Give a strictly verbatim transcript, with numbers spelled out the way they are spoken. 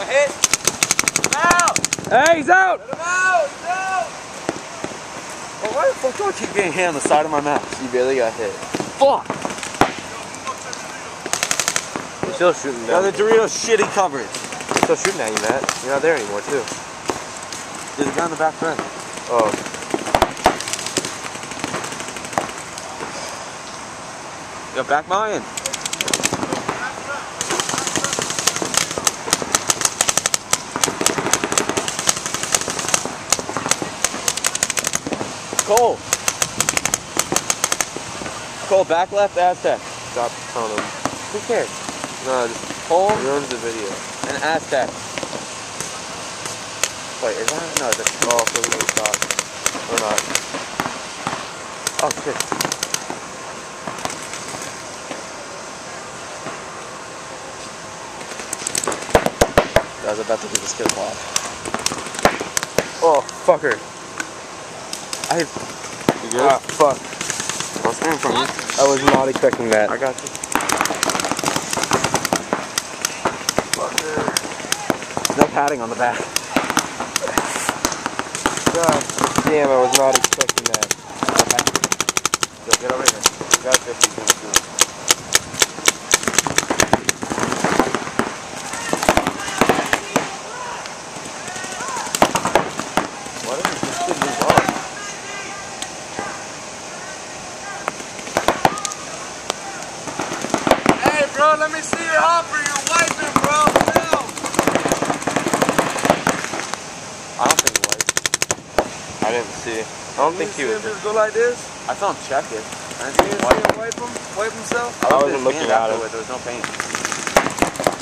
hit. Out! Hey, he's out! Let him out! He's out! Well, why the fuck do I keep getting hit on the side of my mouth? You barely got hit. Fuck! You're still shooting Yeah, down. the Doritos shitty coverage. Still shooting at you, Matt. You're not there anymore, too. There's a guy in the back front. Oh. Yo, back mine. Cole. Cole, back left Aztec. Stop telling him. Who cares? No, just Cole ruins the video. and Aztec. Wait, is that? No, that's. Oh, so we're gonna stop. Or not. Oh, shit. I was about to do the skip off. Oh, fucker. I. You good? Ah, fuck. I'll stand from you. I was not expecting that. I got you. Fucker. No padding on the back. God damn, I was not expecting that. Yo, get over here. You got fifty minutes. Why doesn't this kid move up? Hey, bro, let me see your hopper. You're wiping, bro. No. I don't think he wiped. I didn't see. I don't think he was. Just go like this. I saw him check it. I You didn't see didn't him see wipe. him wipe him? Wipe himself? I wasn't looking at him. There was no paint.